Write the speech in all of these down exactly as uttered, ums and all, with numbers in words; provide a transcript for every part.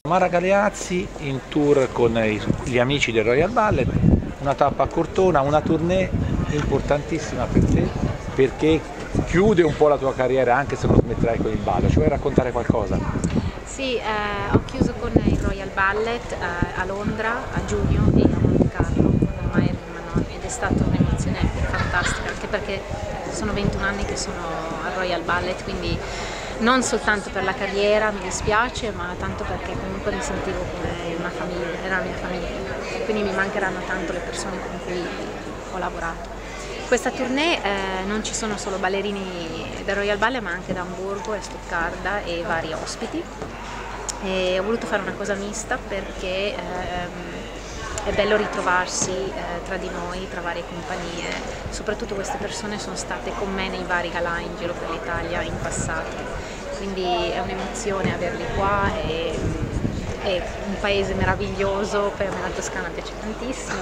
Mara Galeazzi in tour con gli amici del Royal Ballet, una tappa a Cortona, una tournée importantissima per te perché chiude un po' la tua carriera anche se non smetterai con il ballo. Ci vuoi raccontare qualcosa? Sì, eh, ho chiuso con il Royal Ballet eh, a Londra a giugno e a Monte Carlo ormai, ed è stata un'emozione fantastica anche perché sono ventuno anni che sono al Royal Ballet, quindi non soltanto per la carriera, mi dispiace, ma tanto perché comunque mi sentivo come una famiglia, era la mia famiglia, quindi mi mancheranno tanto le persone con cui ho lavorato. Questa tournée eh, non ci sono solo ballerini del Royal Ballet, ma anche da Amburgo e Stoccarda e vari ospiti. E ho voluto fare una cosa mista perché ehm, è bello ritrovarsi eh, tra di noi, tra varie compagnie, soprattutto queste persone sono state con me nei vari galà in giro per l'Italia in passato, quindi è un'emozione averli qua, e, è un paese meraviglioso, per me la Toscana piace tantissimo,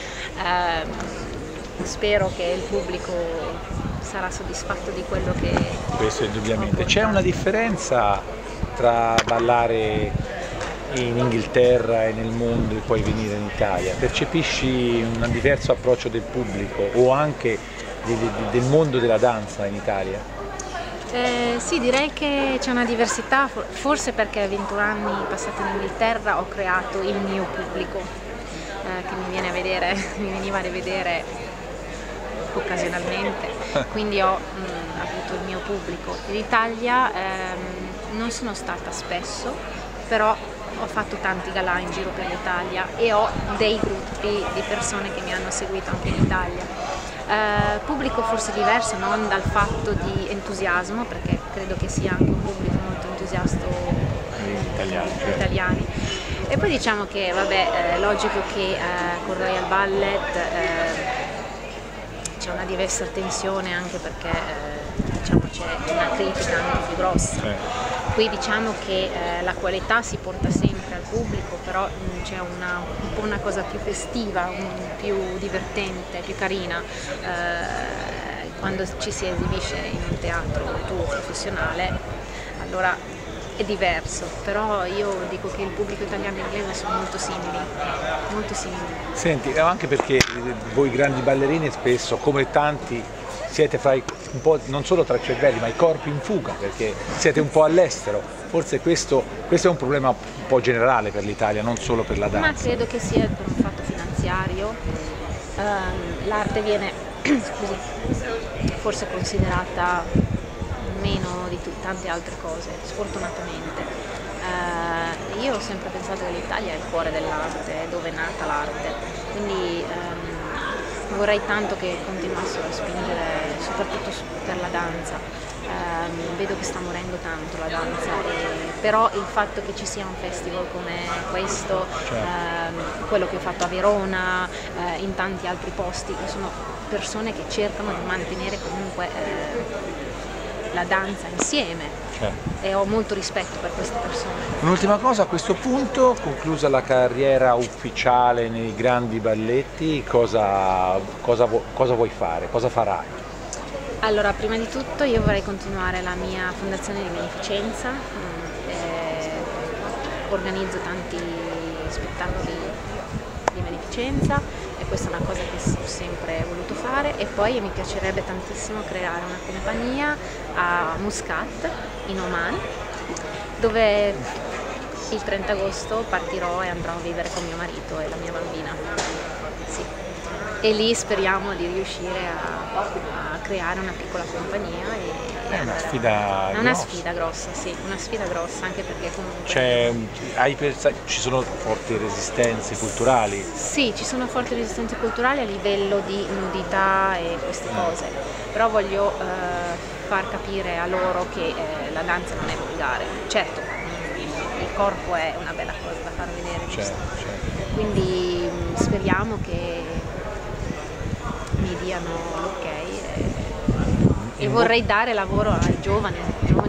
eh, spero che il pubblico sarà soddisfatto di quello che... Questo indubbiamente. C'è una differenza tra ballare in Inghilterra e nel mondo e poi venire in Italia? Percepisci un diverso approccio del pubblico o anche del mondo della danza in Italia? Eh, sì, direi che c'è una diversità, forse perché a ventuno anni passati in Inghilterra ho creato il mio pubblico eh, che mi viene a vedere, mi veniva a rivedere occasionalmente, quindi ho mh, avuto il mio pubblico. In Italia ehm, non sono stata spesso, però ho fatto tanti galà in giro per l'Italia e ho dei gruppi di persone che mi hanno seguito anche in Italia. Eh, pubblico forse diverso, non dal fatto di entusiasmo, perché credo che sia anche un pubblico molto entusiasta italiani, eh, italiani. E poi diciamo che vabbè, è logico che eh, con Royal Ballet eh, c'è una diversa tensione, anche perché eh, diciamo, c'è una critica anche più grossa. Eh. Qui diciamo che eh, la qualità si porta sempre al pubblico, però c'è una, un po' una cosa più festiva, un, più divertente, più carina eh, quando ci si esibisce in un teatro tuo professionale, allora è diverso, però io dico che il pubblico italiano e inglese sono molto simili, molto simili. Senti, anche perché voi grandi ballerini spesso, come tanti, siete fra i, un po' non solo tra i cervelli, ma i corpi in fuga, perché siete un po' all'estero. Forse questo, questo è un problema un po' generale per l'Italia, non solo per la danza. Ma credo che sia per un fatto finanziario. Um, l'arte viene scusi, forse considerata meno di tante altre cose, sfortunatamente. Uh, io ho sempre pensato che l'Italia è il cuore dell'arte, dove è nata l'arte, quindi um, vorrei tanto che continuassero a spingere soprattutto per la danza. Um, vedo che sta morendo tanto la danza, e, però il fatto che ci sia un festival come questo, certo. um, quello che ho fatto a Verona, uh, in tanti altri posti, sono persone che cercano di mantenere comunque uh, la danza insieme, certo. E ho molto rispetto per queste persone. Un'ultima cosa, a questo punto, conclusa la carriera ufficiale nei grandi balletti, cosa, cosa, cosa vuoi fare, cosa farai? Allora, prima di tutto io vorrei continuare la mia fondazione di beneficenza, eh, organizzo tanti spettacoli di beneficenza e questa è una cosa che ho sempre voluto fare, e poi mi piacerebbe tantissimo creare una compagnia a Muscat in Oman, dove il trenta agosto partirò e andrò a vivere con mio marito e la mia bambina. Sì. E lì speriamo di riuscire a, a creare una piccola compagnia. E, è una sfida è una grossa. sfida grossa, sì, una sfida grossa, anche perché comunque... Cioè, hai ci sono forti resistenze culturali? Sì, ci sono forti resistenze culturali a livello di nudità e queste cose, però voglio eh, far capire a loro che eh, la danza non è volgare. Certo, il corpo è una bella cosa da far vedere, giusto? Certo, certo. Quindi speriamo che mi diano l'ok, e, e vorrei dare lavoro ai giovani, giovani